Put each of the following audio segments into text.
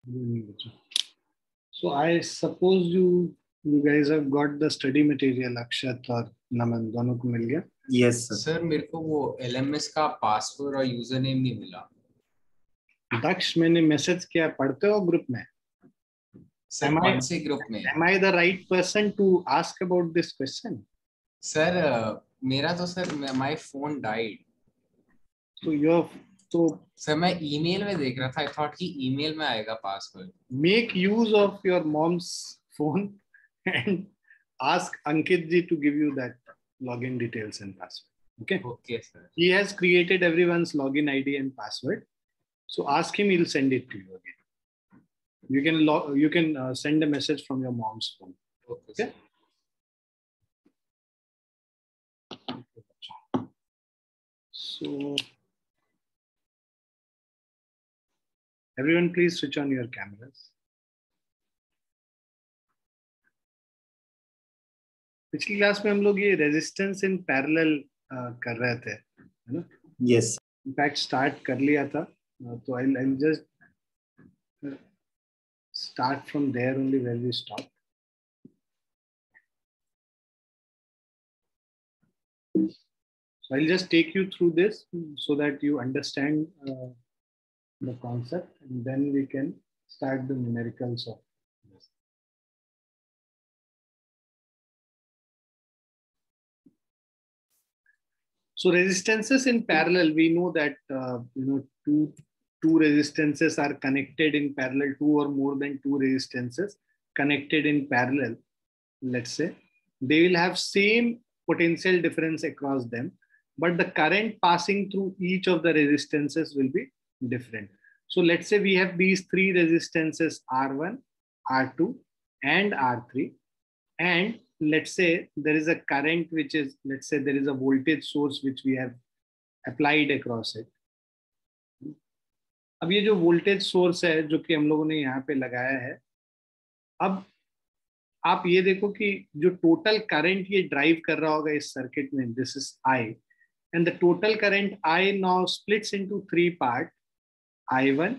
So I suppose you guys have got the study material. Akshat और नमन दोनों को मिल गया? Yes sir. सर मेरे को वो LMS का पासवर्ड और यूजर नेम नहीं मिला. दक्ष मैंने मैसेज किया, पढ़ते हो ग्रुप में? सर कौन से ग्रुप में? Am I the right person to ask about this question? Sir मेरा तो सर my phone died. तो सर मैं ईमेल में देख रहा था. I thought कि ईमेल में आएगा password. Make use of your mom's phone and ask Ankit ji to give you that login details and password. Okay. Okay sir. He has created everyone's login ID and password. So ask him, he'll send it to you again. You can send a message from your mom's phone. Okay. So everyone please switch on your cameras. पिछली class में हम लोग ये resistance in parallel कर रहे थे, है ना? Yes. इनफैक्ट स्टार्ट कर लिया था, तो I'll just start from there only where we stopped. So I'll just take you through this so that you understand the concept, and then we can start the numericals of this. So resistances in parallel, we know that two resistances are connected in parallel, two or more than two resistances connected in parallel. Let's say they will have same potential difference across them, but the current passing through each of the resistances will be different. So let's say we have these three resistances R1, R2, and R3, and let's say there is a current which is, let's say there is a voltage source which we have applied across it. अब ये जो voltage source है जो कि हम लोगों ने यहाँ पे लगाया है, अब आप ये देखो कि जो टोटल करंट ये ड्राइव कर रहा होगा इस सर्किट में, this is I, and the total current I now splits into three parts, I1,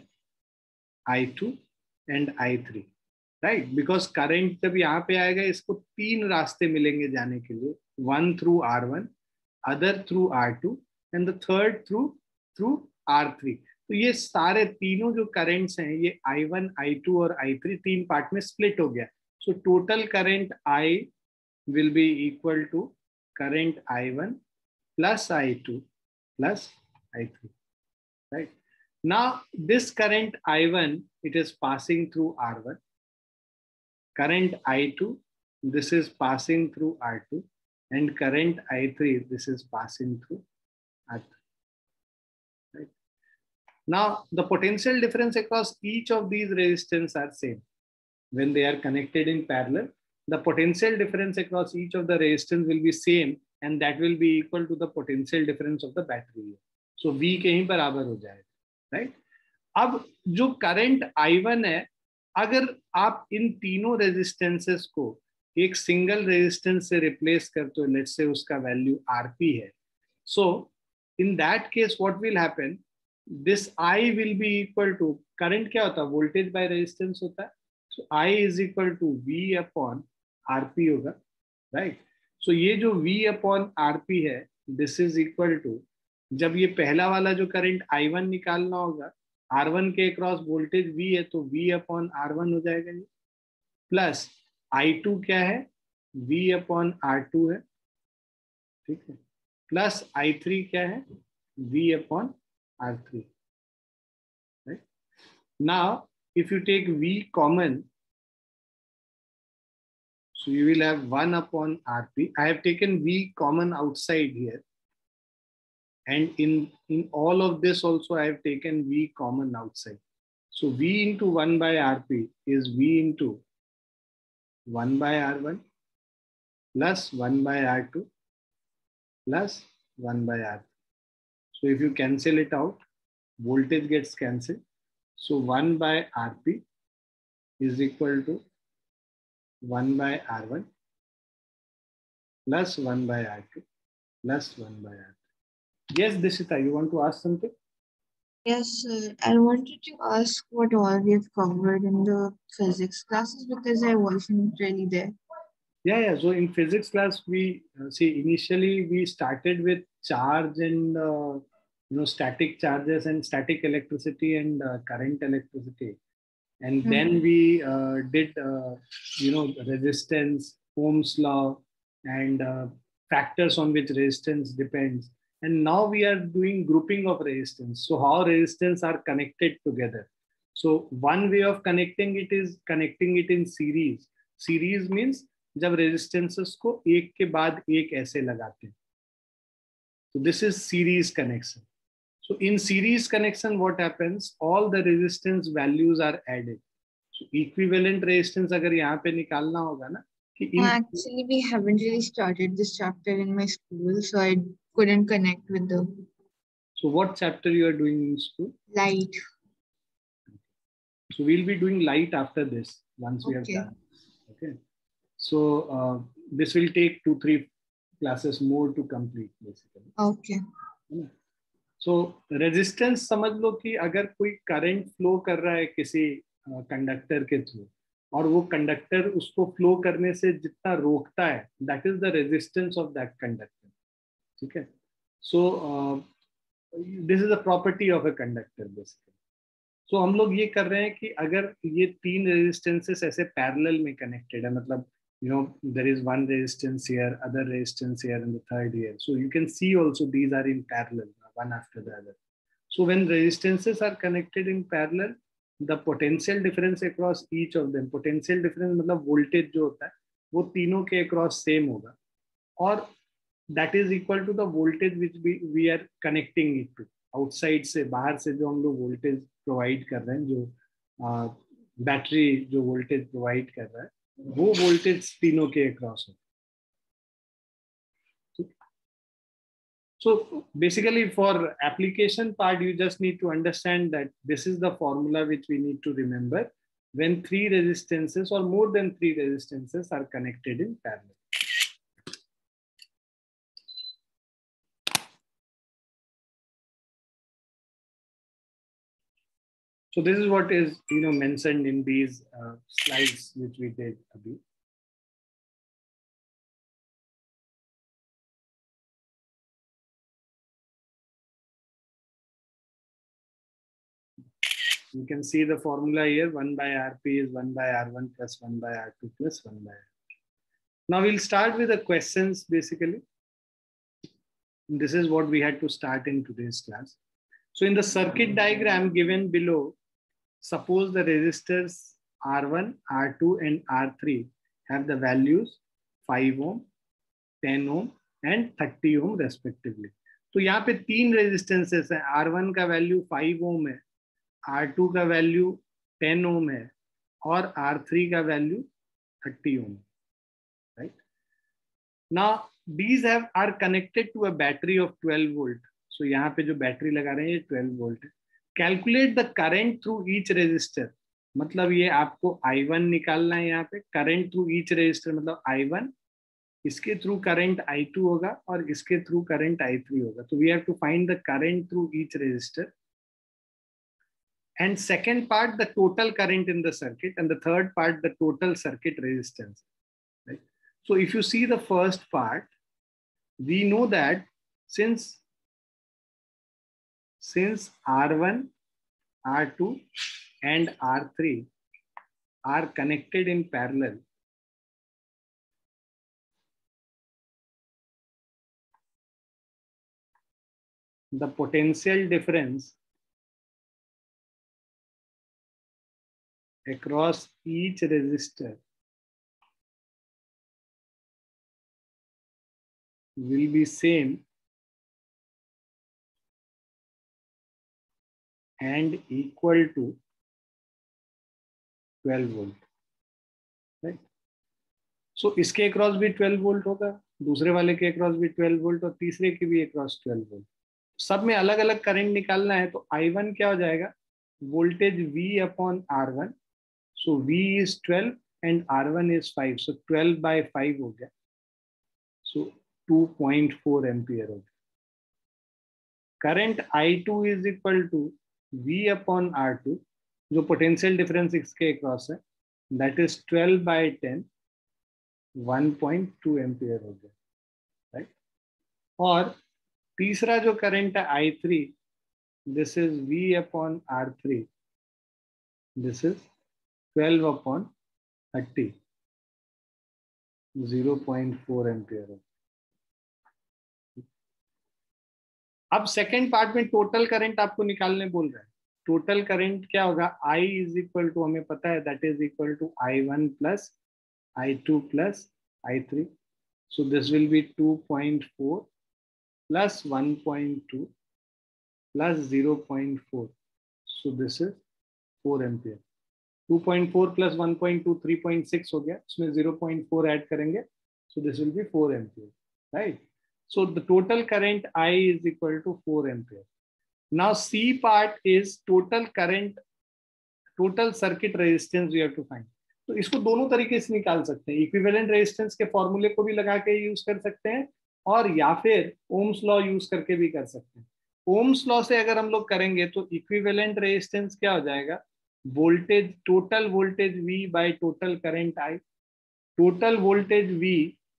I2 and I3, right? Because current जब यहाँ पे आएगा इसको तीन रास्ते मिलेंगे जाने के लिए, one through R1, other through R2 and the third through R3. तो ये सारे तीनों जो करंट्स हैं ये I1, I2 और I3 तीन पार्ट में स्प्लिट हो गया. So total current I will be equal to current I1 plus I2 plus I3, right? Now this current I1, it is passing through R1. Current I2, this is passing through R2, and current I3, this is passing through R3. Right? Now the potential difference across each of these resistors are same. When they are connected in parallel, the potential difference across each of the resistors will be same, and that will be equal to the potential difference of the battery. So V कहीं बराबर हो जाएगा, right? अब जो current I1 है, अगर आप इन तीनों रेजिस्टेंसेस को एक सिंगल रेजिस्टेंस से रिप्लेस करते हो, लेट्स से उसका वैल्यू Rp है, so in that case what will happen, this I will be equal to, current क्या होता है, वोल्टेज बाय रेजिस्टेंस होता है, so I is equal to V upon Rp होगा, right? So ये जो V upon Rp है, this is equal to, जब ये पहला वाला जो करंट I1 निकालना होगा, R1 के अक्रॉस वोल्टेज V है तो V अपॉन R1 हो जाएगा ये, प्लस I2 क्या है, V अपॉन R2 है, ठीक है, प्लस I3 क्या है, V upon R3, right? Now if you take V common, so you will have 1 upon Rp. I have taken V common outside here. And in all of this also I have taken V common outside. So V into 1 by Rp is V into 1 by R1 plus 1 by R2 plus 1 by R3. So if you cancel it out, voltage gets cancelled. So 1 by Rp is equal to 1 by R1 plus 1 by R2 plus 1 by R3. Yes, Dishita, you want to ask something? Yes, sir. I wanted to ask what all we have covered in the physics classes because I wasn't really there. Yeah. So in physics class, we see initially we started with charge and static charges and static electricity and current electricity, and then we did resistance, Ohm's law, and factors on which resistance depends. And now we are doing grouping of resistance. So how resistance are connected together. So one way of connecting it is connecting it in series. Series means जब resistances को एक के बाद एक ऐसे लगाते हैं. So this is series connection. So in series connection, what happens? All the resistance values are added. So equivalent resistance अगर यहाँ पे निकालना होगा ना कि in Actually, we haven't really started this chapter in my school, so I couldn't connect with the So what chapter you are doing in school? light. So we'll be doing light after this once we have Okay. done. Okay. So this will take 2-3 classes more to complete basically. Okay. So resistance समझ लो कि अगर कोई current flow कर रहा है किसी conductor के through और वो कंडक्टर उसको फ्लो करने से जितना रोकता है, that is the resistance of that conductor. ठीक है. So this is a property of a conductor basically. So हम लोग ये कर रहे हैं कि अगर ये तीन रेजिस्टेंसेस ऐसे पैरेलल में कनेक्टेड है, मतलब there is one resistance here, other resistance here, and the third here. So you can see also these are in parallel, one after the other. So when resistances are connected in parallel, the potential difference across each of them, potential difference मतलब voltage जो होता है वो तीनों के across same होगा, और that is equal to the voltage which we are connecting it to. Outside से, बाहर से जो हम लोग voltage provide कर रहे हैं, जो बैटरी जो voltage provide कर रहा है वो वोल्टेज तीनों के अक्रॉस हो. So basically for application part you just need to understand that this is the formula which we need to remember when 3 resistances or more than 3 resistances are connected in parallel. So this is what is mentioned in these slides which we did abhi. You can see the formula here. 1 by Rp is 1 by R1 plus 1 by R2 plus 1 by R2. Now we'll start with the questions basically. This is what we had to start in today's class. So in the circuit diagram given below, suppose the resistors R1, R2 and R3 have the values 5 ohm, 10 ohm and 30 ohm respectively. तो यहाँ पे तीन resistances हैं. R1 का value 5 ओम है, R2 का value 10 ओम है और R3 का वैल्यू 30 ओम है. Right? Now these are connected to a battery of 12 volt. So यहाँ पे जो बैटरी लगा रहे हैं ये 12 volt है. Calculate the current through each resistor. मतलब ये आपको I1 निकालना है. यहाँ पे current through each resistor मतलब I1, इसके थ्रू करंट I2 होगा और इसके थ्रू करंट I3 होगा. तो we have to find the current through each resistor. And second part, the total current in the circuit, and the third part, the total circuit resistance. Right? So if you see the first part, we know that since R1, R2 and R3 are connected in parallel, the potential difference across each resistor will be same and equal to 12 volt. Right? So इसके across भी 12 volt होगा, दूसरे वाले के across भी 12 volt और तीसरे के भी अक्रॉस 12 वोल्ट. सब में अलग अलग करंट निकालना है. तो I1 क्या हो जाएगा? Voltage V upon R1. So V is 12 and R1 is 5. So 12 by 5 हो गया. सो 2.4 एम्पियर हो गया. Current I2 is equal to V upon R2 जो पोटेंशियल डिफरेंस इसके अक्रॉस है, दैट इज 12/10, 1.2 एम्पियर हो गया, राइट। और तीसरा जो करंट है I3, this is V upon R3, this is 12/30, 0.4 ampere है। अब सेकेंड पार्ट में टोटल करंट आपको निकालने बोल रहा है। टोटल करंट क्या होगा, I इज इक्वल टू, हमें पता है that is equal to I1 plus I2 plus I3, so this will be 2.4 plus 1.2 plus 0.4, so this is 4 ampere. 2.4 plus 1.2 3.6 हो गया, इसमें 0.4 ऐड करेंगे, so this will be 4 ampere, right? So the total current I is equal to 4 ampere. Now C part is total current, total circuit resistance we have to find. तो इसको दोनों तरीके से निकाल सकते हैं, इक्विवेलेंट रेजिस्टेंस के फॉर्मूले को भी लगा के यूज कर सकते हैं, और या फिर ओम्स लॉ यूज करके भी कर सकते हैं। ओम्स लॉ से अगर हम लोग करेंगे तो इक्विवेलेंट रेजिस्टेंस क्या हो जाएगा, voltage, total voltage V by total current I। Total voltage V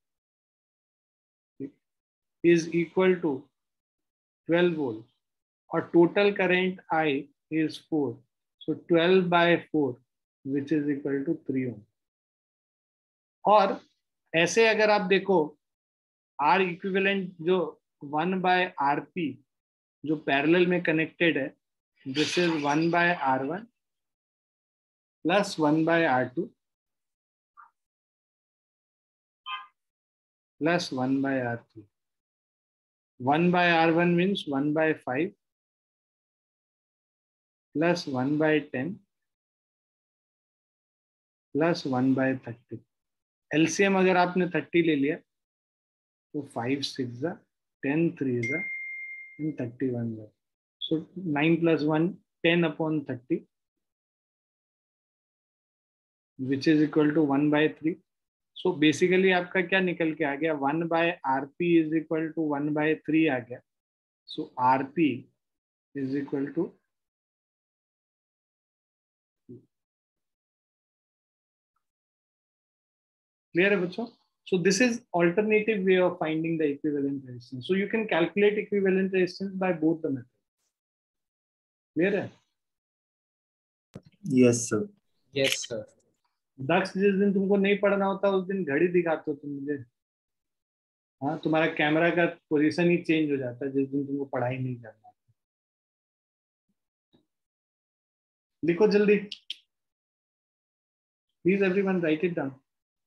is equal to 12 volt और total current I is 4, so 12/4 which is equal to 3 ohm। और ऐसे अगर आप देखो R इक्विवेलेंट जो 1/RP जो पैरेलल में कनेक्टेड है, this is 1/R1 plus 1/R2 plus 1/R3। 1/R1 means 1/5 plus 1/10 plus 1/30। LCM अगर आपने 30 ले लिया तो 5 6 10 3 31, so 9 plus 1 10/30 which is equal to 1/3। so basically आपका क्या निकल के आ गया, 1/RP is equal to 1/3 आ गया। so RP is equal to clear है बच्चों। so this is alternative way of finding the equivalent resistance, so you can calculate equivalent resistance by both the methods। clear है? Yes sir। Yes sir। दक्ष, जिस दिन तुमको नहीं पढ़ना होता उस दिन घड़ी दिखाते हो तुम मुझे। हाँ, तुम्हारा कैमरा का पोजीशन ही चेंज हो जाता है जिस दिन तुमको पढ़ाई नहीं करना। लिखो जल्दी, please everyone write it down.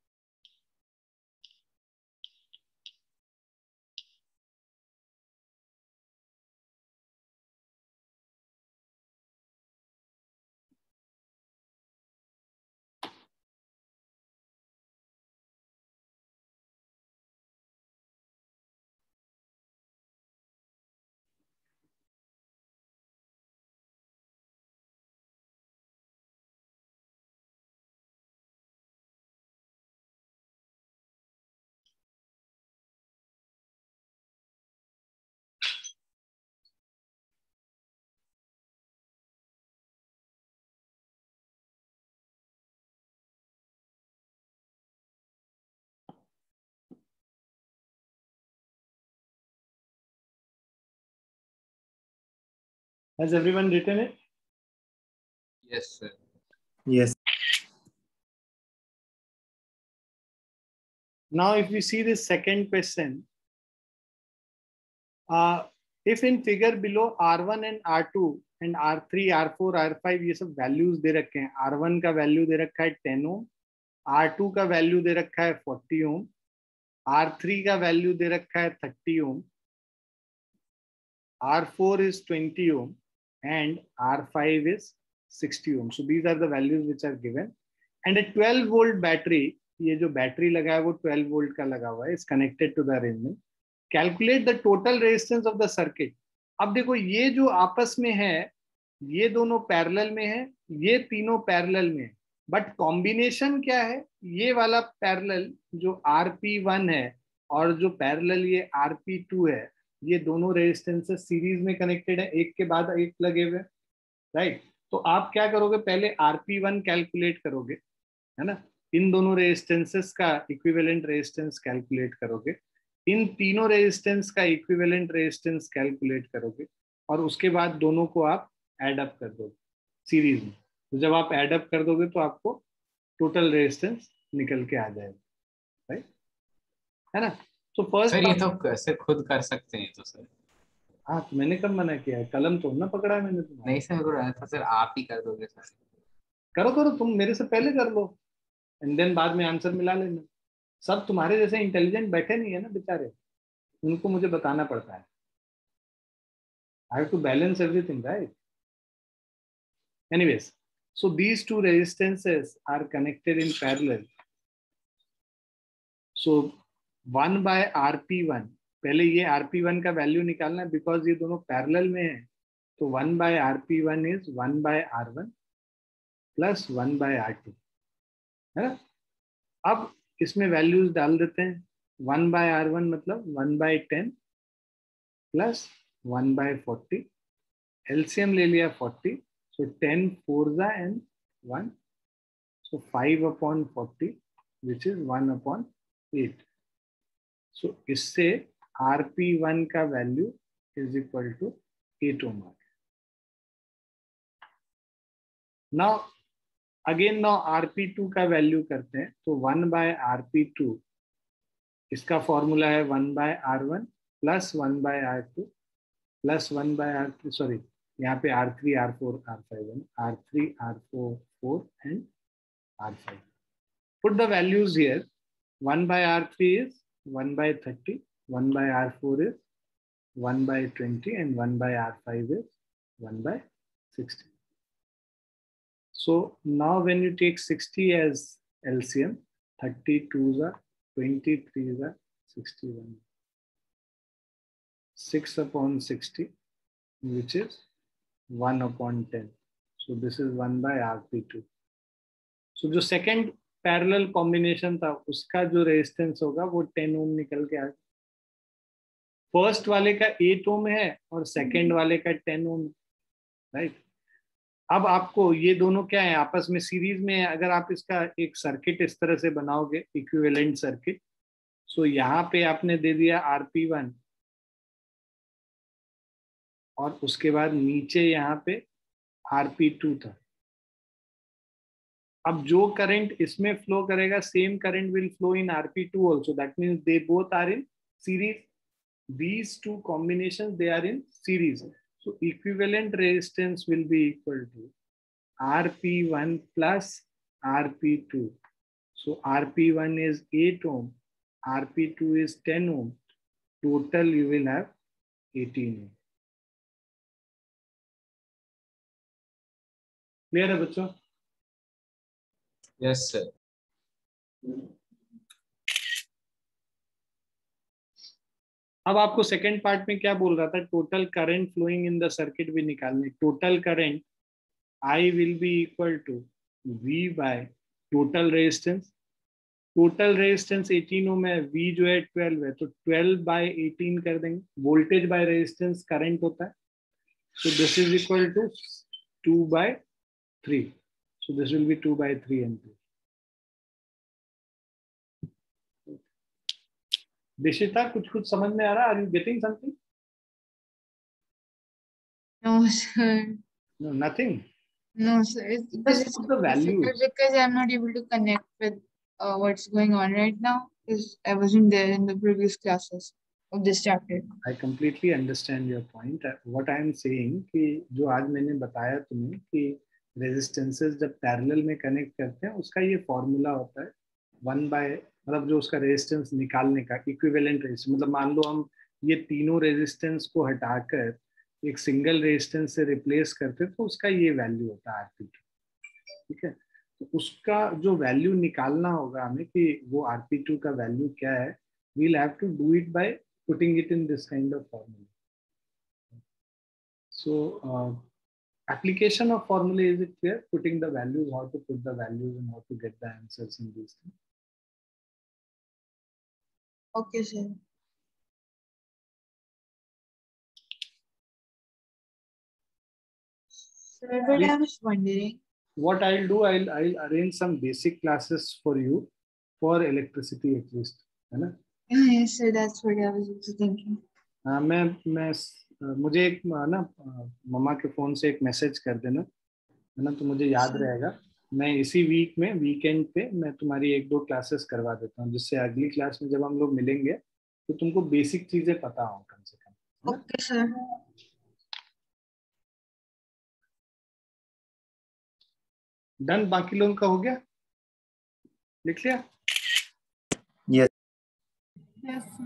Has everyone written it? Yes sir। Yes। Now, if we see this second question, if in figure below R1 and R2 and R3, R4, R5 ये सब वैल्यूज दे रखे हैं। R1 का value दे रखा है 10 ओम, R2 का value दे रखा है 40 ओम, R3 का वैल्यू दे रखा है 30 ओम, R4 is 20 ohm and R5 is 60 ohm. So these are the values which are given. And a 12 volt battery, ये जो बैटरी लगा है वो 12 वोल्ट का लगा हुआ है, is connected to the arrangement. Calculate the total resistance of the circuit. अब देखो ये जो आपस में है, ये दोनों पैरेलल में है, ये तीनों पैरेलल में है, बट कॉम्बिनेशन क्या है, ये वाला पैरेलल जो RP1 है और जो पैरेलल ये RP2 है, ये दोनों रेजिस्टेंसेस सीरीज में कनेक्टेड है, एक के बाद एक लगे हुए। राइट। तो आप क्या करोगे, पहले RP1 कैलकुलेट करोगे, है ना, इन दोनों रेजिस्टेंसेस का इक्विवेलेंट रेजिस्टेंस कैलकुलेट करोगे, इन तीनों रेजिस्टेंस का इक्विवेलेंट रेजिस्टेंस कैलकुलेट करोगे, और उसके बाद दोनों को आप ऐड अप कर दोगे सीरीज में। तो जब आप ऐड अप कर दोगे तो आपको टोटल रेजिस्टेंस निकल के आ जाएगा, राइट, है ना। तो फर्स्ट सर ये तो कैसे खुद कर सकते हैं तो सर? हाँ, तो मैंने कब मना किया है, कलम तो ना पकड़ा है मैंने तुम्हारा। नहीं सर, मेरे को लगा था सर आप ही कर दोगे सर। करो करो, तुम मेरे से पहले कर लो, एंड देन बाद में आंसर मिला लेना। सब तुम्हारे जैसे इंटेलिजेंट बैठे नहीं है ना बेचारे, उनको मुझे बताना पड़ता है। I have to balance everything, right. Anyways, so these two resistances are connected in parallel. So 1 by RP1, पहले ये RP1 का वैल्यू निकालना है बिकॉज ये दोनों पैरेलल में है। तो 1 by RP1 is 1 by R1 plus 1 by R2, है ना। अब इसमें वैल्यूज डाल देते हैं। 1 by R1 मतलब 1 by 10 प्लस 1 by 40, एलसीएम ले लिया 40, so 10 4 and 1, so 5 upon 40 which is 1 upon 8. so इससे RP1 का value is equal to 8 ohm. Now again now RP2 का वैल्यू करते हैं। तो 1 by RP2, इसका फॉर्मूला है 1 by R1 plus 1 by R2 plus 1 by R3, sorry यहाँ पे R3 R4 R5 है, R3 R4 4 and R5. Put the values here. 1 by R3 is 1 by 30, 1 by R4 is 1 by 20, and 1 by R5 is 1 by 60. So now when you take 60 as LCM, 32s are 23s are 61. 6 upon 60, which is 1 upon 10. So this is 1 by RP2. So जो second parallel combination था उसका जो resistance होगा वो 10 ओम निकल के आएगा। First वाले का 8 ओम है और सेकेंड वाले का 10 ओम, राइट। अब आपको ये दोनों क्या है, आपस में सीरीज में है। अगर आप इसका एक सर्किट इस तरह से बनाओगे, इक्विवेलेंट सर्किट, सो यहाँ पे आपने दे दिया RP1 और उसके बाद नीचे यहाँ पे RP2 था। अब जो करंट इसमें फ्लो करेगा, same current will flow in RP2 also. That means they both are in series. These two combinations, they are in series. So equivalent resistance will be equal to RP1 plus RP2. So RP1 is 8 ohm, RP2 is 10 ohm. Total you will have 18 ohm. Clear है बच्चों? Yes sir. अब आपको second part में क्या बोल रहा था, total current flowing in the circuit भी निकालने। Total current I will be equal to V by total resistance. Total resistance 18 ohm है, V जो है 12 है, तो 12 by 18 कर देंगे। वोल्टेज बाय रेजिस्टेंस करंट होता है, so this is equal to 2 by 3, so this will be 2 by 3 ampere. Dishita कुछ कुछ समझ में आ रहा? Are you getting something? No, sir. No, nothing. No, sir. Just put the values. Difficult because I'm not able to connect with what's going on right now because I wasn't there in the previous classes of this chapter. I completely understand your point. What I am saying कि जो आज मैंने बताया तुम्हें कि resistances जब parallel में connect करते हैं उसका ये फॉर्मूला होता है 1 बाय, मतलब जो उसका रेजिस्टेंस निकालने का इक्विवेलेंट रेजिस्टेंस, मतलब मान लो हम ये तीनों रेजिस्टेंस को हटाकर एक सिंगल रेजिस्टेंस से रिप्लेस करते तो उसका ये वैल्यू होता है RP2, ठीक है। तो उसका जो वैल्यू निकालना होगा हमें कि वो RP2 का वैल्यू क्या है, we'll have to do it by putting it in this kind of formula. So application of formula, is it clear? Putting the values, how to put the values and how to get the answers in these things. Okay, sir. Sir, but I was wondering. What I'll do, I'll arrange some basic classes for you for electricity at least, है ना? Yeah, yes, sir. That's what I was also thinking. हाँ, मैं मुझे एक ना मम्मा के phone से एक मैसेज कर देना, है ना, तो मुझे याद रहेगा। मैं इसी वीक में वीकेंड पे मैं तुम्हारी 1-2 क्लासेस करवा देता हूँ, जिससे अगली क्लास में जब हम लोग मिलेंगे तो तुमको बेसिक चीजें पता हो कम से कम। Okay, sir. डन? बाकी लोगों का हो गया? लिख लिया? Yes. Yes, sir.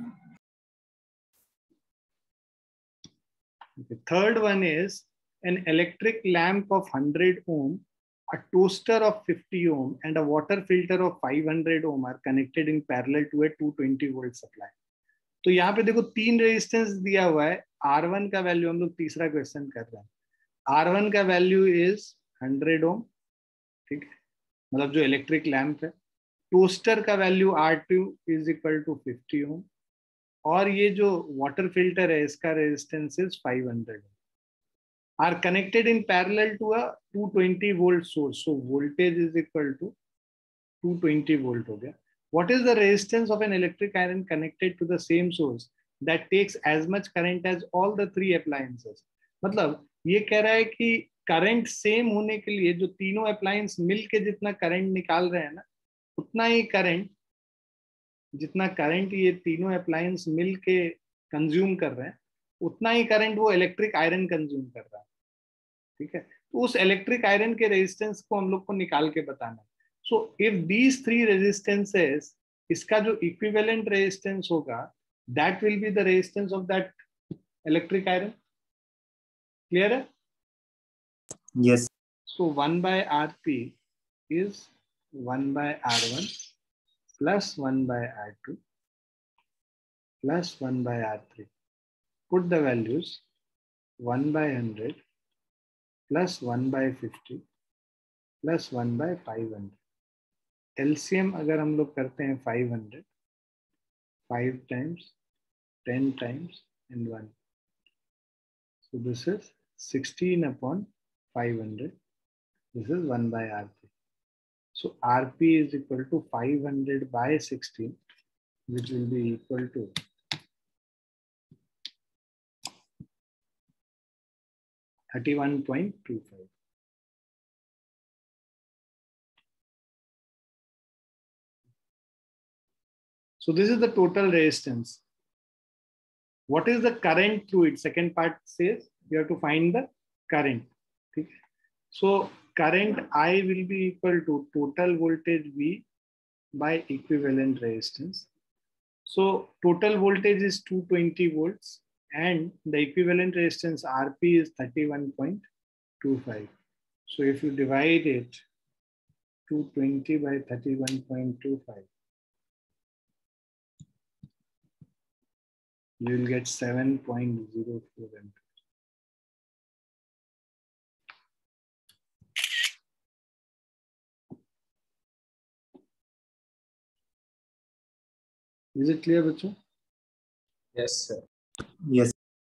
The third one is an electric lamp of 100 ohm, a toaster of 50 ohm, and a water filter of 500 ohm are connected in parallel to a 220 volt supply. तो यहाँ पे देखो 3 रेजिस्टेंस दिया हुआ है। R1 का value, हम लोग तीसरा क्वेश्चन कर रहे हैं। R1 का वैल्यू इज 100 ओम, ठीक है, मतलब जो इलेक्ट्रिक लैंप है। टोस्टर का value R2 is equal to 50 ohm, और ये जो वाटर फिल्टर है इसका resistance is 500 are connected in parallel to a 220 volt source. So voltage is equal to 220 volt हो गया। What is the resistance of an electric iron connected to the same source that takes as much current as all the 3 appliances? मतलब ये कह रहा है कि current same होने के लिए जो तीनों अप्लायंस मिलके जितना करंट निकाल रहे हैं ना, उतना ही करंट, जितना करंट ये तीनों अप्लायंस मिलके कंज्यूम कर रहे हैं, उतना ही करंट वो इलेक्ट्रिक आयरन कंज्यूम कर रहा है, ठीक है। तो उस इलेक्ट्रिक आयरन के रेजिस्टेंस को हम लोग को निकाल के बताना है। So if these 3 resistances, इसका जो equivalent resistance होगा, that will be the resistance of that electric iron. Clear है? Yes. So 1 by Rp is 1 by R1 plus 1 by R2 plus 1 by R3. Put the values 1 by 100 plus 1 by 50 plus 1 by 500. LCM अगर हम लोग करते हैं 500, 5 times, 10 times and 1. So this is 16 upon 500. This is 1 by Rp. So Rp is equal to 500 by 16, which will be equal to 31.25. So this is the total resistance. What is the current through it? Second part says you have to find the current. Okay. So current I will be equal to total voltage V by equivalent resistance. So total voltage is 220 volts and the equivalent resistance Rp is 31.25. So if you divide it 220 by 31.25, you will get 7.04 amperes. Is it clear, बच्चों? Yes, sir. Yes.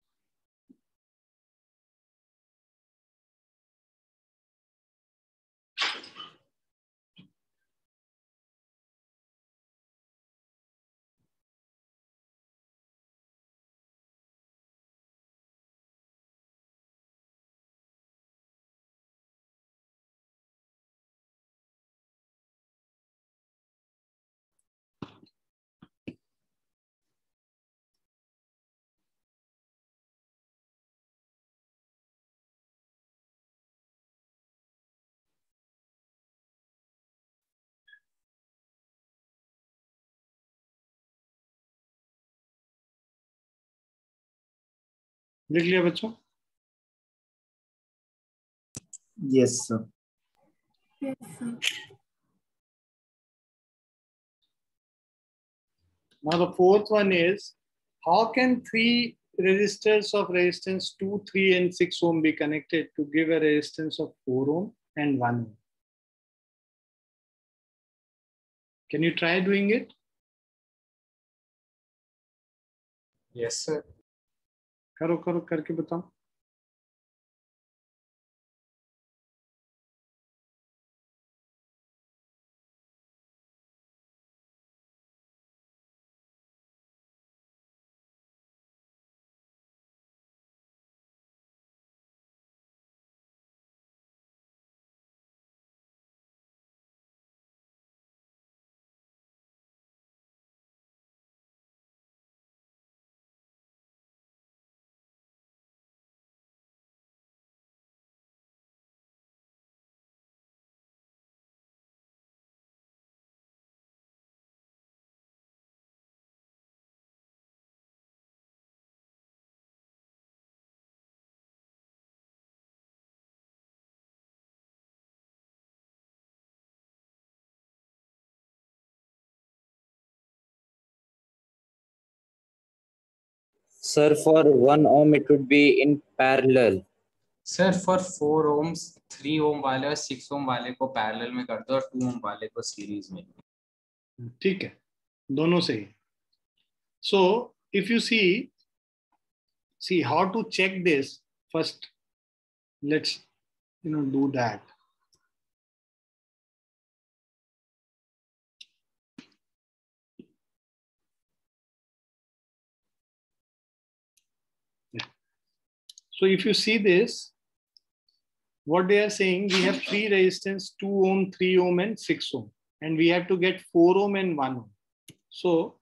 लिख लिया बच्चों? Yes, sir. Yes, sir. Now the fourth one is, how can 3 resistors of resistance 2, 3 and 6 ohm be connected to give a resistance of 4 ohm and 1 ohm? Can you try doing it? Yes, sir. करो करो करके बताओ। Sir, for 1 ohm it would be in parallel. Sir for 4 ohms 3 ohm वाले और 6 ohm वाले को parallel में कर दो और 2 ohm वाले को सीरीज में। ठीक है, दोनों सही। So if you see how to check this first, let's do that. So if you see this, what they are saying, we have three resistance, 2 ohm, 3 ohm and 6 ohm, and we have to get 4 ohm and 1 ohm. So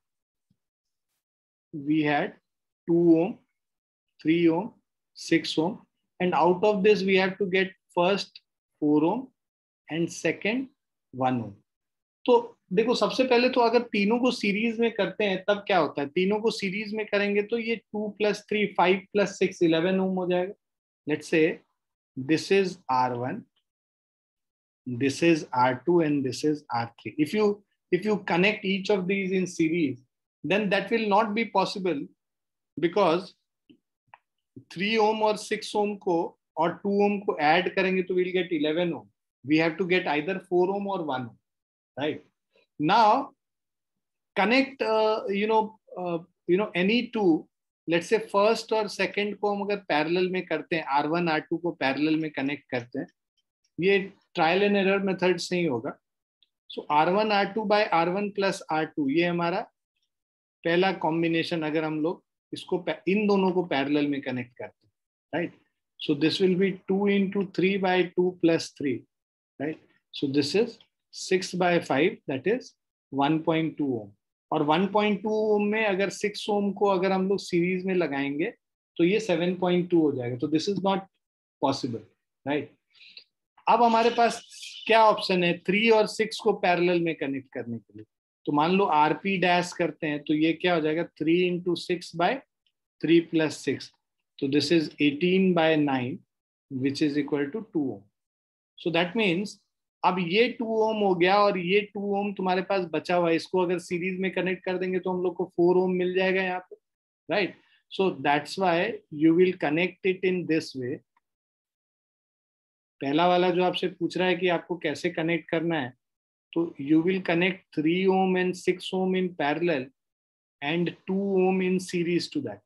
we had 2 ohm, 3 ohm, 6 ohm, and out of this we have to get first 4 ohm and second 1 ohm. तो देखो, सबसे पहले तो अगर तीनों को series में करते हैं तब क्या होता है, तीनों को सीरीज में करेंगे तो ये 2 + 3 5 + 6 11 ओम हो जाएगा. Let's say this is R1, this is R2 and this is R3. If you connect each of these in series, then that will not be possible, because 3 ohm और 6 ohm को और 2 ohm को add करेंगे तो we'll get 11 ohm. We have to get either 4 ohm or 1 ohm, right? Now connect any two, let's say first और second को हम अगर parallel में करते हैं, R1 R2 को parallel में connect करते हैं, ये ट्रायल एंड एरर मेथड से ही होगा. सो R1 R2 by R1 + R2, ये हमारा पहला कॉम्बिनेशन. अगर हम लोग इसको इन दोनों को पैरेलल में कनेक्ट करते हैं, right, so this will be 2 × 3 by 2 + 3, right. So this is 6 by 5, that is 1.2 ohm. और 1.2 ओम में अगर 6 ओम को अगर हम लोग सीरीज में लगाएंगे तो ये 7.2 हो जाएगा. तो this is not possible, right. अब हमारे पास क्या ऑप्शन है 3 और 6 को पैरेलल में कनेक्ट करने के लिए. तो मान लो RP डैश करते हैं तो ये क्या हो जाएगा 3 × 6 by 3 + 6. तो this is 18 by 9 which is equal to 2 ohm. So that means अब ये 2 ओम हो गया और ये 2 ओम तुम्हारे पास बचा हुआ है. इसको अगर सीरीज में कनेक्ट कर देंगे तो हम लोग को 4 ओम मिल जाएगा यहाँ पे, right. So that's why you will connect it in this way. पहला वाला जो आपसे पूछ रहा है कि आपको कैसे कनेक्ट करना है, तो you will connect 3 ohm and 6 ohm in parallel and 2 ohm in series to that.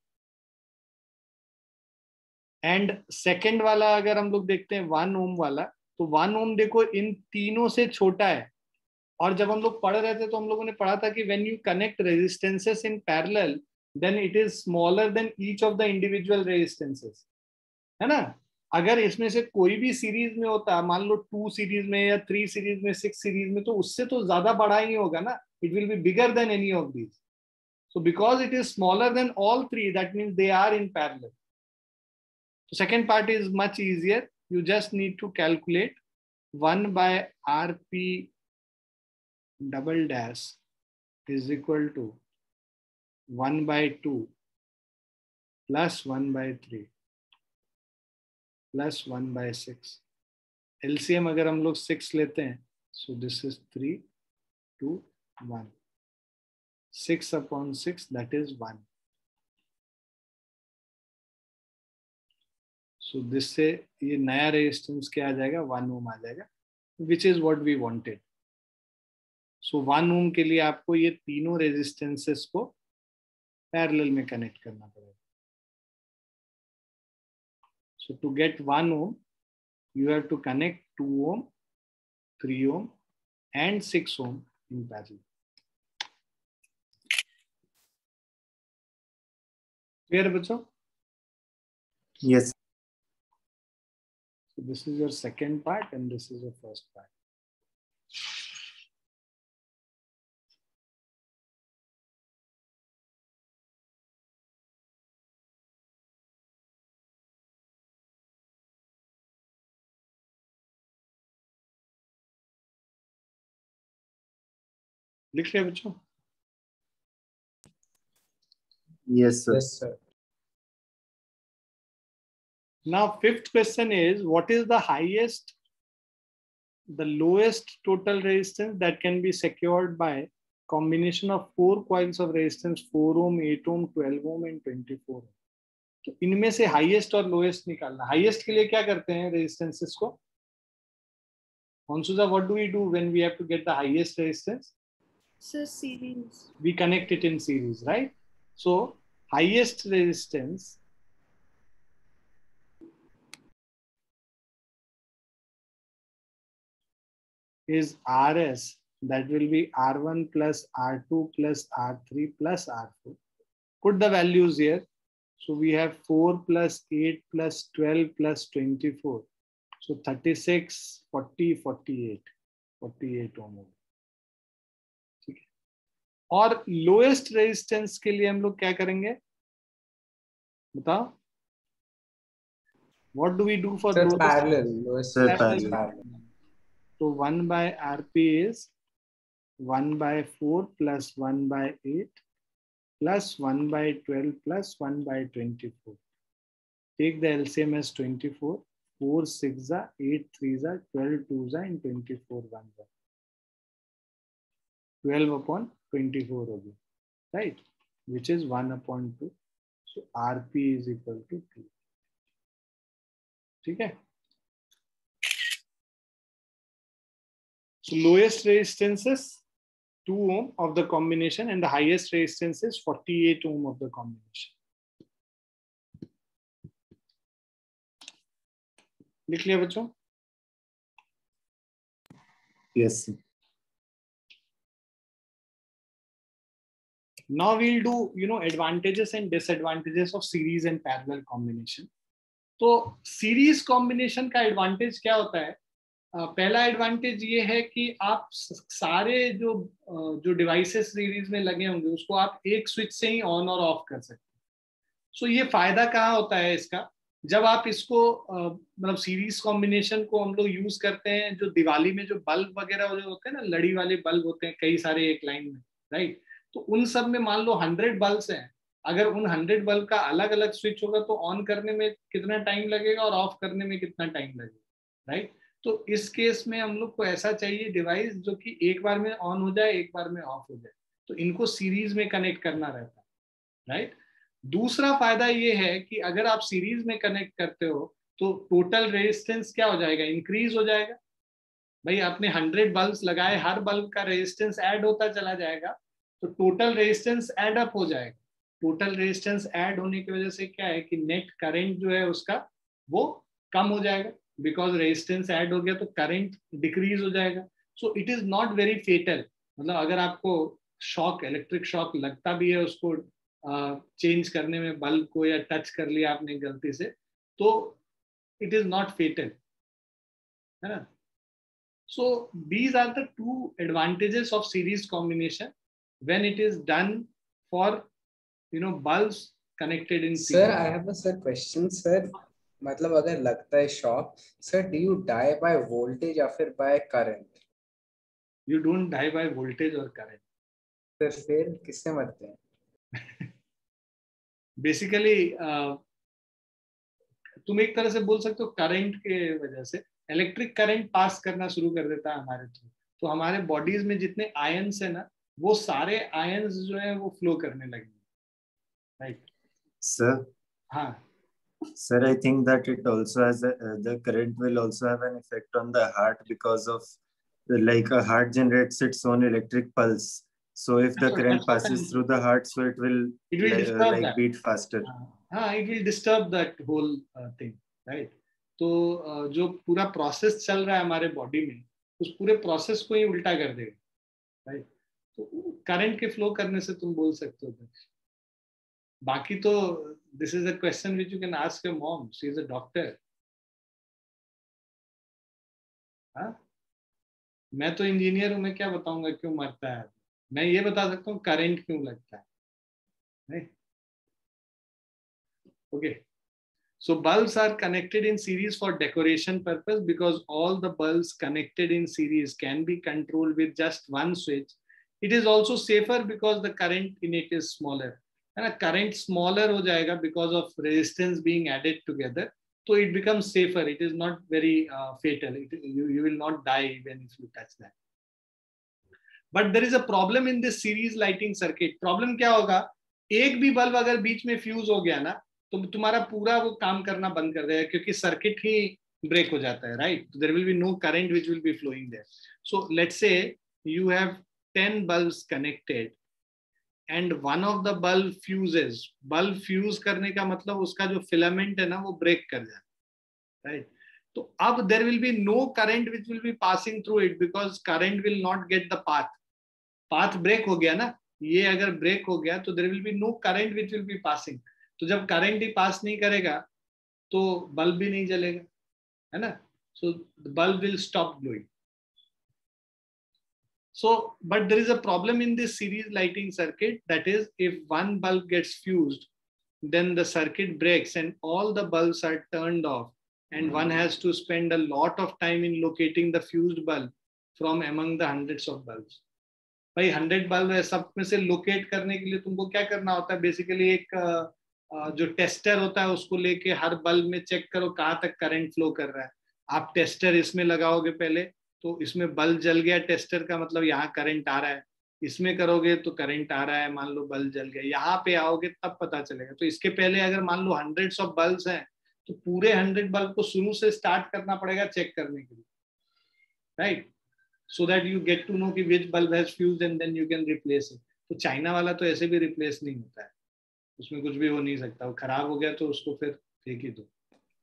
And second वाला अगर हम लोग देखते हैं 1 ohm वाला, तो 1 ohm देखो इन तीनों से छोटा है. और जब हम लोग पढ़ रहे थे तो हम लोगों ने पढ़ा था कि when you connect resistances in parallel then it is smaller than each of the individual resistances, है ना. अगर इसमें से कोई भी सीरीज में होता, मान लो 2 सीरीज में या 3 सीरीज में, 6 सीरीज में, तो उससे तो ज्यादा बड़ा ही होगा ना. It will be bigger than any of these. So because it is smaller than all 3, that means they are in parallel. So second part is much easier. You just need to calculate 1 by RP double dash is equal to 1 by 2 plus 1 by 3 plus 1 by 6. LCM अगर हम लोग 6 लेते हैं, so this is 3, 2, 1. 6 upon 6, that is 1. So this से ये नया resistance क्या आ जाएगा 1 ओम आ जाएगा, which is what we wanted. So 1 ओम के लिए आपको ये तीनों रेजिस्टेंसेस को पैरेलल में कनेक्ट करना पड़ेगा. So to get 1 ohm, you have to connect 2 ohm, 3 ohm and 6 ohm in parallel. Clear, बच्चों? Yes. So this is your second part and this is your first part. लिख लिया बच्चों? Yes, sir. Yes, sir. Now fifth question is, what is the lowest total resistance that can be secured by combination of 4 coils of resistance 4 ohm, 8 ohm, 12 ohm and 24 ohm. तो इनमें से highest और lowest निकालना. Highest के लिए क्या करते हैं रेजिस्टेंसेस को? Ansuja, what do we do when we have to get the highest resistance? So series. We connect it in series, right? So highest resistance is RS, that will be R1 plus R2 plus R3 plus R4. Put the values here. So we have 4 plus 8 plus 12 plus 24. So 36, 40, 48 ohm. ठीक है. और lowest resistance के लिए हम लोग क्या करेंगे बताओ? What do we do for Sir, lowest? parallel. Lowest Sir, resistance parallel. So 1 by Rp is 1 by 4 plus 1 by 8 plus 1 by 12 plus 1 by 24. Take the LCM as 24. 4 6 are 8 3 are 12 2 are and 24 1 are. 12 upon 24 होगी, right? Which is 1 upon 2. So Rp is equal to 2. ठीक है. So lowest resistance is 2 ohm of the combination and the highest resistance is 48 ohm of the combination. लिख लिया बच्चों? Yes, sir. Now we'll do advantages and disadvantages of series and parallel combination. तो series combination का advantage क्या होता है? पहला advantage ये है कि आप सारे जो डिवाइसेस सीरीज में लगे होंगे उसको आप एक स्विच से ही ऑन और ऑफ कर सकते हैं. सो ये फायदा कहाँ होता है इसका? जब आप इसको मतलब सीरीज कॉम्बिनेशन को हम लोग यूज करते हैं, जो दिवाली में जो बल्ब वगैरह जो होते हैं ना, लड़ी वाले बल्ब होते हैं कई सारे एक लाइन में, राइट? तो उन सब में मान लो 100 बल्ब्स हैं. अगर उन 100 बल्ब का अलग अलग स्विच होगा तो ऑन करने में कितना टाइम लगेगा और ऑफ करने में कितना टाइम लगेगा, राइट? तो इस केस में हम लोग को ऐसा चाहिए डिवाइस जो कि एक बार में ऑन हो जाए, एक बार में ऑफ हो जाए. तो इनको सीरीज में कनेक्ट करना रहता है, राइट? दूसरा फायदा ये है कि अगर आप सीरीज में कनेक्ट करते हो तो टोटल रेजिस्टेंस क्या हो जाएगा? इंक्रीज हो जाएगा. भाई आपने 100 बल्ब्स लगाए, हर बल्ब का रेजिस्टेंस ऐड होता चला जाएगा, तो टोटल रेजिस्टेंस ऐड अप हो जाएगा. टोटल रेजिस्टेंस ऐड होने की वजह से क्या है कि नेट करंट जो है उसका वो कम हो जाएगा. बिकॉज रेजिस्टेंस ऐड हो गया तो करंट डिक्रीज हो जाएगा. So it is not very fatal. मतलब अगर आपको शॉक, इलेक्ट्रिक शॉक लगता भी है उसको चेंज करने में, बल्ब को, या टच कर लिया आपने गलती से, तो इट इज नॉट फेटल, है ना? So these are the 2 advantages of series combination when it is done for bulbs connected in series. Sir, I have a question, sir. मतलब अगर लगता है shock, sir, do you die by voltage या फिर by current? You don't die by voltage or current. फिर किससे मरते हैं? बेसिकली तुम एक तरह से बोल सकते हो करंट के वजह से इलेक्ट्रिक करंट पास करना शुरू कर देता है हमारे थ्रू. तो हमारे बॉडीज में जितने आयंस है ना, वो सारे आयंस जो है वो फ्लो करने लगेंगे, राइट? Sir. हाँ. Sir, I think that it also has the current will also have an effect on the heart because of like a heart generates its own electric pulse. So if the current passes through the heart, so it will like beat faster. हाँ, it will disturb that whole thing, right? तो जो पूरा process चल रहा है हमारे body में, उस पूरे प्रोसेस को ही उल्टा कर देगा, राइट? तो करंट के फ्लो करने से तुम बोल सकते हो. बाकी तो this is a question which you can ask your mom, she is a doctor. हाँ, मैं तो इंजीनियर हूं, मैं क्या बताऊंगा क्यों मरता है. मैं ये बता सकता हूँ करंट क्यों लगता है, नहीं? Okay. So bulbs are connected in series for decoration purpose because all the bulbs connected in series can be controlled with just one switch. It is also safer because the current in it is smaller. And a current smaller हो जाएगा because of resistance being added together. So it becomes safer. It is not very fatal. You will not die even if you touch that. But there is a problem in this series lighting circuit. Problem क्या होगा, एक भी bulb अगर बीच में fuse हो गया ना तो तुम्हारा पूरा वो काम करना बंद कर देगा, क्योंकि सर्किट ही ब्रेक हो जाता है, right. There will be no current which will be flowing there. So let's say you have 10 bulbs connected and one of the bulb fuses. Bulb fuse करने का मतलब उसका जो फिलामेंट है ना वो ब्रेक कर जाता है, राइट. तो अब there will be no current which will be passing through it, because current will not get the path break हो गया ना. ये अगर ब्रेक हो गया तो there will be no current which will be passing. तो जब करंट ही पास नहीं करेगा तो बल्ब भी नहीं जलेगा, है ना. So the bulb will stop glowing. So, but there is a problem in this series lighting circuit, that is, if one bulb gets fused, then the circuit breaks and all the bulbs are turned off, and one has to spend a lot of time in locating the fused bulb from among the hundreds of bulbs. भाई 100 bulb है, सब में से locate करने के लिए तुमको क्या करना होता है, बेसिकली एक जो टेस्टर होता है उसको लेके हर बल्ब में चेक करो कहाँ तक करंट फ्लो कर रहा है. आप टेस्टर इसमें लगाओगे पहले तो इसमें बल्ब जल गया, टेस्टर का मतलब यहाँ करंट आ रहा है. इसमें करोगे तो करंट आ रहा है, मान लो बल्ब जल गया. यहाँ पे आओगे तब पता चलेगा. तो इसके पहले अगर मान लो हंड्रेड्स ऑफ बल्ब्स हैं तो पूरे 100 बल्ब को शुरू से स्टार्ट करना पड़ेगा चेक करने के लिए, right. so that you get to know कि which bulb has fused and then you can replace it. तो चाइना वाला तो ऐसे भी रिप्लेस नहीं होता है, उसमें कुछ भी हो नहीं सकता. वो खराब हो गया तो उसको फिर फेंक ही दो.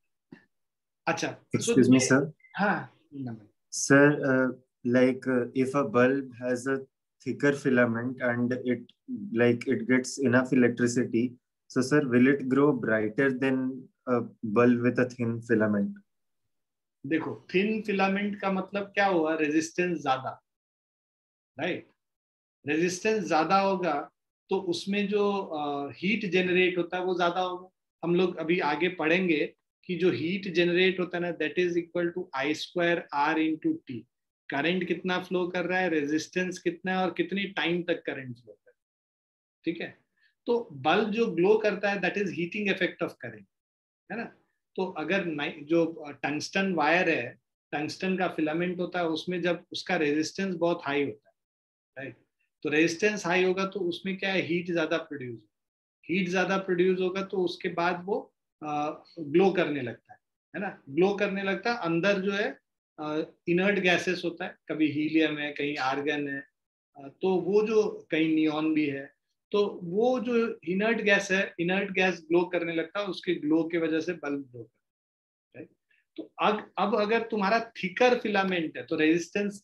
अच्छा, excuse me sir. हाँ sir, like if a bulb has a thicker filament and it gets enough electricity, so sir, will it grow brighter than a bulb with a thin filament? देखो, थिन फिलामेंट का मतलब क्या हुआ, resistance ज्यादा, right. Resistance ज्यादा होगा तो उसमें जो हीट जनरेट होता है वो ज्यादा होगा. हम लोग अभी आगे पढ़ेंगे कि जो हीट जनरेट होता है ना, that is equal to I²R into t. Current कितना फ्लो कर रहा है, रेजिस्टेंस कितना है और कितनी टाइम तक करंट फ्लो कर रहा है, ठीक है. तो बल्ब जो ग्लो करता है that is heating effect of current, है ना. तो अगर जो टंगस्टन वायर है, टंगस्टन का फिलामेंट होता है, उसमें जब उसका रेजिस्टेंस बहुत हाई होता है, राइट. तो रेजिस्टेंस हाई होगा तो उसमें क्या है, हीट ज्यादा प्रोड्यूस होगा तो उसके बाद वो ग्लो करने लगता है ना. ग्लो करने लगता है. अंदर जो है इनर्ट गैसेस होता है, कभी हीलियम है, कहीं आर्गन है, तो वो जो कहीं नियॉन भी है, तो वो जो इनर्ट गैस है, इनर्ट गैस ग्लो करने लगता है. उसके ग्लो की वजह से बल्ब ग्लो करता है. तो अब अगर तुम्हारा थिकर फिलामेंट है तो रेजिस्टेंस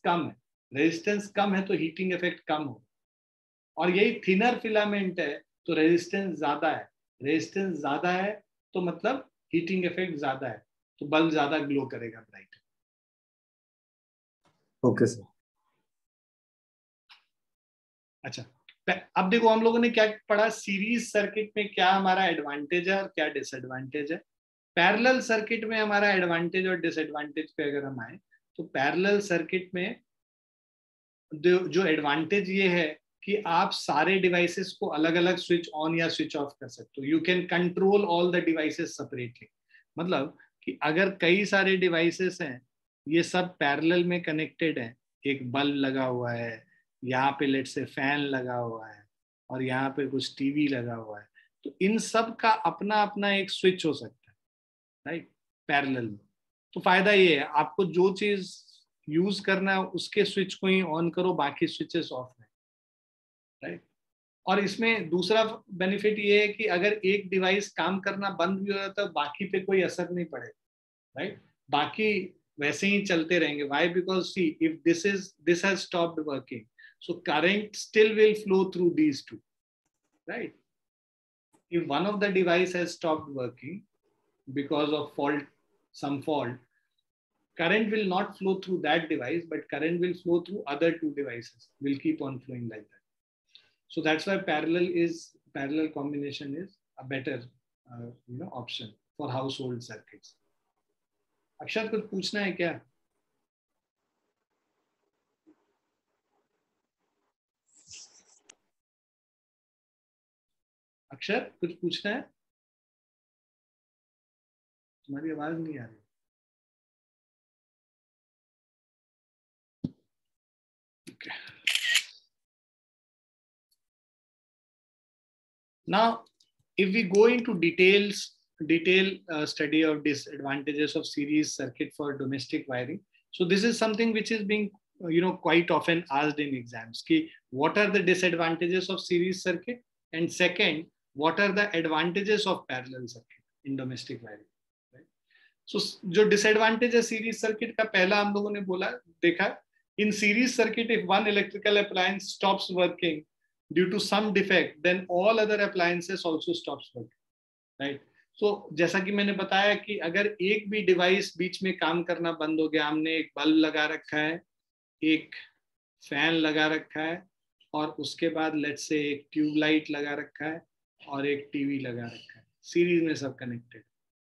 कम है तो हीटिंग इफेक्ट कम हो. और यही थिनर फिलामेंट है तो रेजिस्टेंस ज्यादा है तो मतलब हीटिंग इफेक्ट ज्यादा है, तो बल्ब ज्यादा ग्लो करेगा, ब्राइट. Okay sir. अच्छा, अब देखो हम लोगों ने क्या पढ़ा, सीरीज सर्किट में क्या हमारा एडवांटेज है और क्या डिसएडवांटेज है. पैरेलल सर्किट में हमारा एडवांटेज और डिसएडवांटेज पे अगर हम आए तो पैरेलल सर्किट में जो एडवांटेज ये है कि आप सारे डिवाइसेस को अलग अलग स्विच ऑन या स्विच ऑफ कर सकते हो. You can control all the devices separately. मतलब कि अगर कई सारे डिवाइसेस हैं, ये सब पैरेलल में कनेक्टेड है, एक बल्ब लगा हुआ है, यहाँ पे लेट से फैन लगा हुआ है और यहाँ पे कुछ टीवी लगा हुआ है, तो इन सब का अपना अपना एक स्विच हो सकता है, राइट, पैरेलल में. तो फायदा ये है, आपको जो चीज यूज करना है उसके स्विच को ही ऑन करो, बाकी स्विचेस ऑफ है, राइट. और इसमें दूसरा बेनिफिट ये है कि अगर एक डिवाइस काम करना बंद भी हो जाता है बाकी पे कोई असर नहीं पड़ेगा, राइट. बाकी वैसे ही चलते रहेंगे. Why? Because see, if this has stopped working, so current still will flow through these two, right. If one of the device has stopped working because of some fault, current will not flow through that device, but current will flow through other two devices, will keep on flowing like that. So that's why parallel combination is a better option for household circuits. अक्षर, कुछ पूछना है क्या? अक्षर, कुछ पूछना है? तुम्हारी आवाज नहीं आ रही. Okay. Now, if we go into detailed study of disadvantages of series circuit for domestic wiring, so this is something which is being quite often asked in exams. Ki, what are the disadvantages of series circuit? And second, what are the advantages of parallel circuit in domestic wiring? Right? So, जो disadvantage है series circuit का, पहला हम लोगों ने बोला देखा, in series circuit if one electrical appliance stops working due to some defect, then all other appliances also stops working, right? So जैसा कि मैंने बताया कि अगर एक भी डिवाइस बीच में काम करना बंद हो गया, हमने एक बल्ब लगा रखा है, एक फैन लगा रखा है, और उसके बाद लेट्स से एक ट्यूबलाइट लगा रखा है और एक टीवी लगा रखा है, सीरीज में सब कनेक्टेड,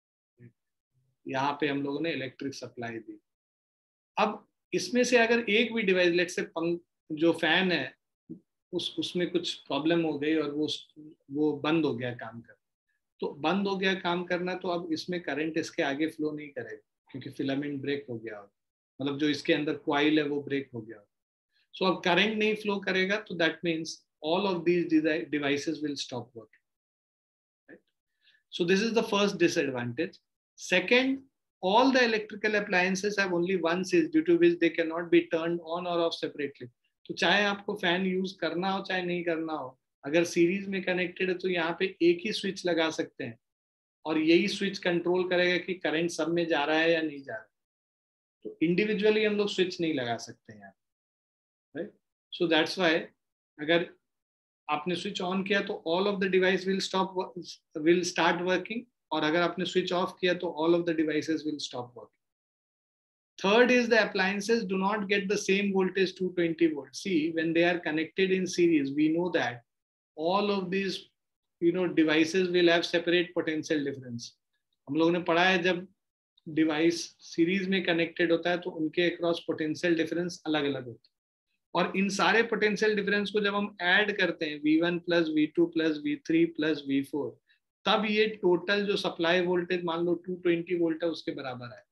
यहाँ पे हम लोगों ने इलेक्ट्रिक सप्लाई दी. अब इसमें से अगर एक भी डिवाइस लेट्स से जो फैन है उसमें कुछ प्रॉब्लम हो गई और वो बंद हो गया काम करना, तो बंद हो गया काम करना, तो अब इसमें करंट इसके आगे फ्लो नहीं करेगा क्योंकि फिलामेंट ब्रेक हो गया, मतलब जो इसके अंदर कॉइल है वो ब्रेक हो गया. सो अब करंट नहीं फ्लो करेगा, तो that means all of these devices will stop working. Right? So this is the first disadvantage. Second, all the electrical appliances have only one switch due to which they cannot be turned on or off separately. तो चाहे आपको fan use करना हो चाहे नहीं करना हो, अगर सीरीज में कनेक्टेड है तो यहाँ पे एक ही स्विच लगा सकते हैं और यही स्विच कंट्रोल करेगा कि करंट सब में जा रहा है या नहीं जा रहा है. तो इंडिविजुअली हम लोग स्विच नहीं लगा सकते हैं, राइट? सो दैट्स व्हाई अगर आपने स्विच ऑन किया तो all of the device will start working, और अगर आपने स्विच ऑफ किया तो all of the devices will stop working. Third is the appliances do not get the same voltage 220 volts. See, when they are connected in series, we know that all of these devices will have separate potential difference. हम लोगों ने पढ़ा है जब device series में connected होता है तो उनके अक्रॉस पोटेंशियल डिफरेंस अलग अलग होता है, और इन सारे पोटेंशियल डिफरेंस को जब हम ऐड करते हैं V1 plus V2 plus V3 plus V4, तब ये टोटल जो सप्लाई वोल्टेज मान लो 220 वोल्ट है उसके बराबर है.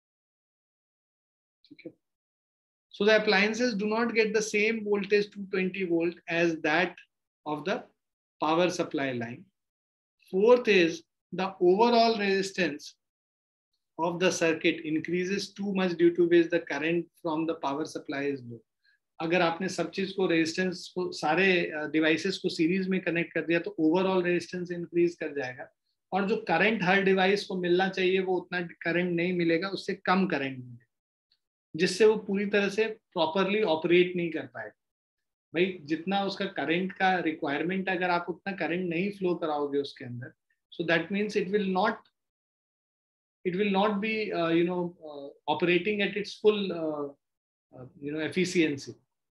ठीक है. So the appliances do not get the same voltage 220 volt as that of the power supply line. Fourth is the overall resistance of the circuit increases too much due to which the current from the power supply is low. अगर आपने सब चीज को resistance को सारे devices को series में connect कर दिया तो ओवरऑल रेजिस्टेंस इंक्रीज कर जाएगा, और जो करंट हर डिवाइस को मिलना चाहिए वो उतना करंट नहीं मिलेगा, उससे कम करंट मिलेगा, जिससे वो पूरी तरह से प्रॉपरली ऑपरेट नहीं कर पाएगा. भाई जितना उसका करंट का रिक्वायरमेंट, अगर आप उतना करंट नहीं फ्लो कराओगे उसके अंदर, so that means it will not be operating at its full efficiency.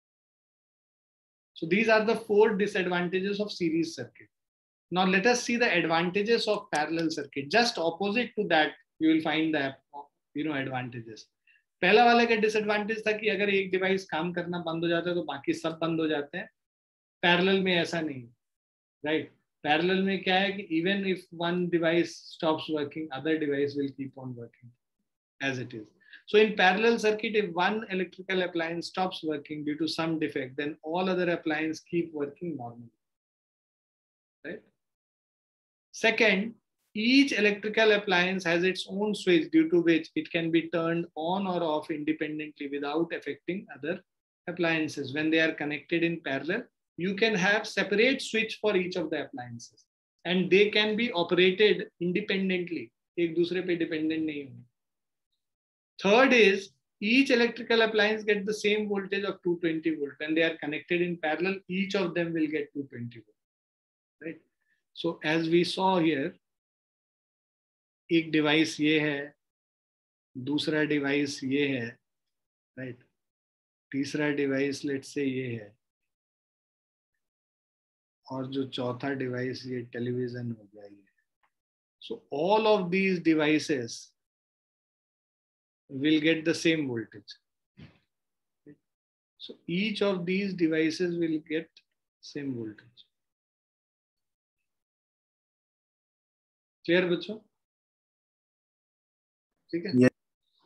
So these are the 4 disadvantages of series circuit. Now let us see the advantages of parallel circuit. Just opposite to that you will find the advantages. पहला वाले का disadvantage था कि अगर एक device काम करना बंद हो जाता है तो बाकी सब बंद हो जाते हैं. पैरेलल में ऐसा नहीं, राइट? पैरेलल में क्या है कि even if one device stops working, other device will keep on working as it is. So in parallel circuit, if one electrical appliance stops working due to some defect, then all other appliances keep working normally, right? Second, each electrical appliance has its own switch due to which it can be turned on or off independently without affecting other appliances. When they are connected in parallel, you can have separate switch for each of the appliances and they can be operated independently. एक दूसरे पे dependent नहीं होंगे. Third is each electrical appliance get the same voltage of 220 volt. When they are connected in parallel, each of them will get 220 volt, right? So as we saw here, एक device ये है, दूसरा device ये है, right? तीसरा device let's say ये है, और जो चौथा डिवाइस ये टेलीविजन हो गया ये. So all of these devices will get the same voltage. So each of these devices will get same voltage. Clear बच्चों? ठीक है? Yeah.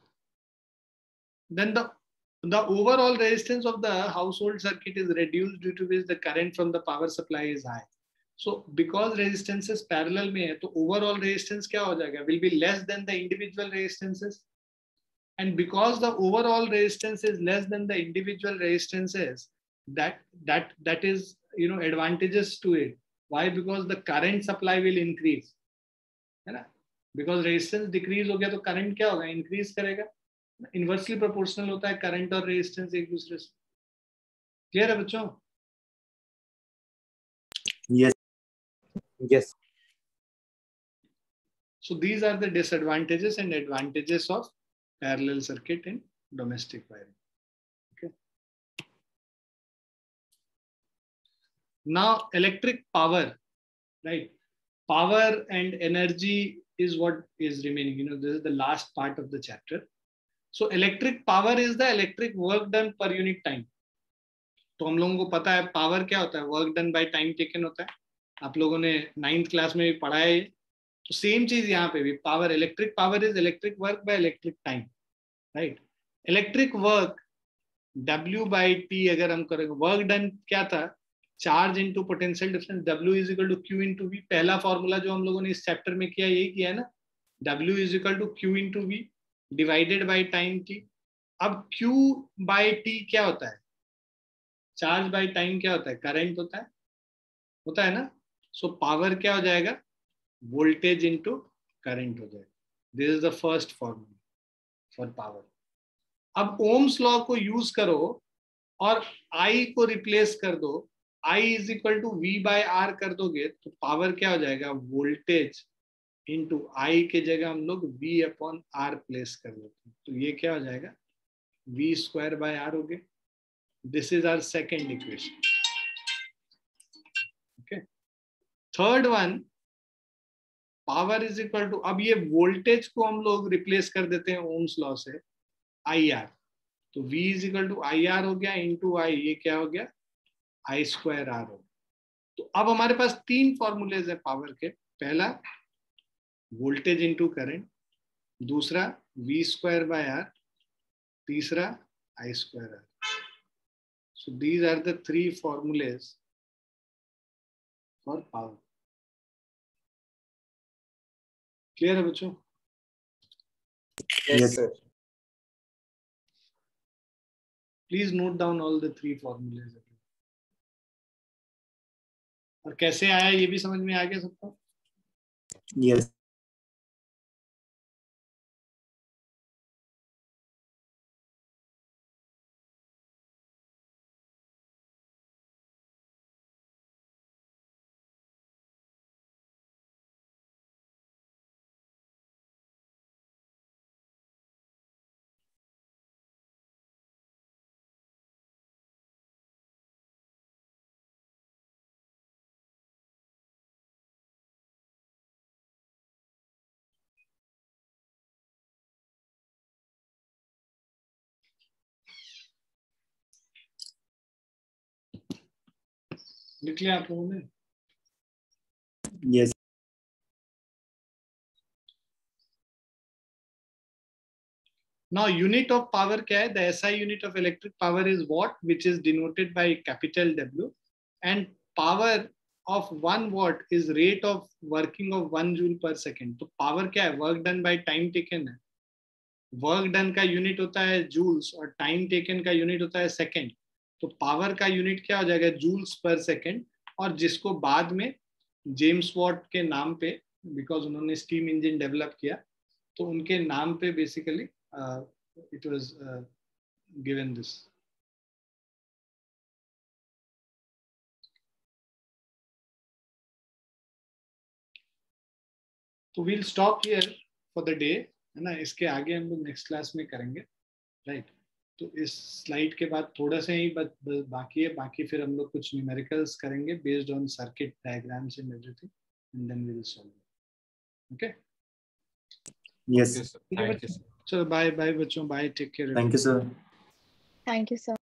Then the overall resistance of the household circuit is reduced due to which the current from the power supply is high. So because resistances parallel में है, तो overall resistance क्या हो जाएगा? Will be less than the individual resistances. And because the overall resistance is less than the individual resistances, that is, you know, advantageous to it. Why? Because the current supply will increase, है ना? Because resistance decrease हो गया तो current क्या होगा? Increase करेगा. Inversely proportional होता है current और resistance एक दूसरे से. Clear है बच्चों? Yes. Yes. So these are the disadvantages and advantages of parallel circuit in domestic wiring. Okay. Now electric power, right? Power and energy is what is remaining. You know, this is the last part of the chapter. So electric power is the electric work done per unit time. तो हम लोगों को पता है power क्या होता है, work done by time taken होता है. आप लोगों ने 9th क्लास में भी पढ़ा है. तो सेम चीज यहाँ पे भी, power, electric power is electric work by electric time, right. Electric work W/T अगर हम करेंगे, वर्क डन क्या था, charge into potential difference, W is equal to Q into V. पहला फॉर्मूला जो हम लोगों ने इस चैप्टर में किया यही किया है ना, W is equal to Q into V divided by time T. अब Q/T क्या होता है, चार्ज बाय टाइम क्या होता है, करंट होता है ना. सो पावर क्या हो जाएगा, वोल्टेज इनटू करंट हो जाएगा. This is the first formula for power. अब ओम्स लॉ को यूज करो और I को रिप्लेस कर दो, I is equal to V/R कर दोगे तो पावर क्या हो जाएगा, वोल्टेज इनटू I के जगह हम लोग V/R प्लेस कर देते हैं. तो ये क्या हो जाएगा, V²/R हो गया. This is our second equation. Okay. Third one, power is equal to, अब ये वोल्टेज को हम लोग रिप्लेस कर देते हैं ओम्स लॉ से, IR. तो V is equal to IR हो गया इंटू I, ये क्या हो गया, I²R हो गया. तो अब हमारे पास 3 फॉर्मूलेज है पावर के. पहला वोल्टेज इंटू करंट, दूसरा V²/R, तीसरा I²R. So these are the 3 formulas for power. Clear है बच्चों? Yes, sir. Please note down all the 3 formulas. और कैसे आया ये भी समझ में आ गया सबको? Yes. लिख लिया आप लोगों ने? Yes. Now unit of power क्या है? The SI unit of electric power is watt, which is denoted by capital W, and power of 1 watt is rate of working of 1 joule per second. तो power क्या है? Work done by time taken है. Work done का unit होता है joules और time taken का unit होता है सेकेंड. तो पावर का यूनिट क्या हो जाएगा, जूल्स पर सेकेंड. और जिसको बाद में जेम्स वॉट के नाम पे, बिकॉज उन्होंने स्टीम इंजन डेवलप किया, तो उनके नाम पे basically it was given this. तो we'll stop here for the day, है ना. इसके आगे हम लोग नेक्स्ट क्लास में करेंगे, राइट. तो इस स्लाइड के बाद थोड़ा सा ही बाकी है. बाकी फिर हम लोग कुछ न्यूमेरिकल्स करेंगे based on circuit diagrams and everything, and then we will solve. Okay. Yes. Thank you, sir. चलो बाय बाय बच्चों, bye, take care. Thank you, sir. Thank you, sir.